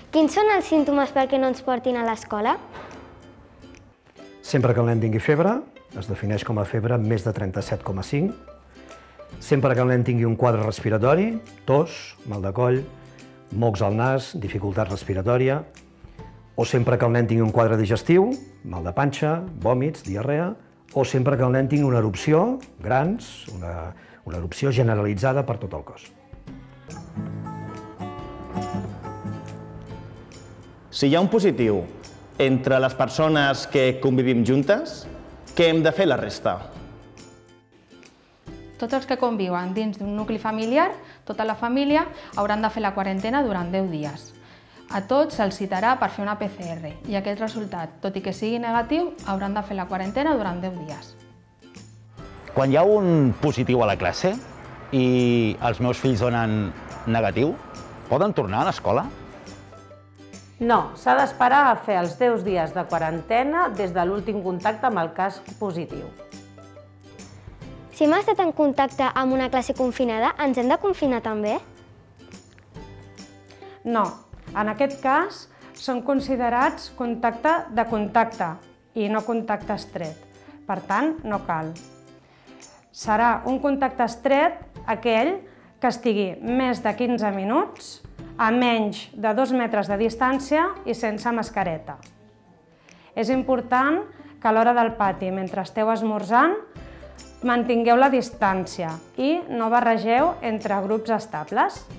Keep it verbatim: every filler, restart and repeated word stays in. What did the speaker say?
Quins són els símptomes perquè no ens portin a l'escola? Sempre que el nen tingui febre, es defineix com a febre més de trenta-set coma cinc. Sempre que el nen tingui un quadre respiratori, tos, mal de coll, mocs al nas, dificultat respiratòria, o sempre que el nen tingui un quadre digestiu, mal de panxa, vòmits, diarrea, o sempre que el nen tingui una erupció, grans, una, una erupció generalitzada per tot el cos. Si hi ha un positiu entre les persones que convivim juntes, què hem de fer la resta? Tots els que conviuen dins d'un nucli familiar, tota la família, hauran de fer la quarantena durant deu dies. A tots se'ls citarà per fer una P C R i aquest resultat, tot i que sigui negatiu, hauran de fer la quarantena durant deu dies. Quan hi ha un positiu a la classe i els meus fills donen negatiu, poden tornar a l'escola? No, s'ha d'esperar a fer els deu dies de quarantena des de l'últim contacte amb el cas positiu. Si hem estat en contacte amb una classe confinada, ens hem de confinar també? No, en aquest cas són considerats contacte de contacte i no contacte estret. Per tant, no cal. Serà un contacte estret aquell que estigui més de quinze minuts a menys de dos metres de distància i sense mascareta. És important que a l'hora del pati, mentre esteu esmorzant, mantingueu la distància i no barregeu entre grups estables.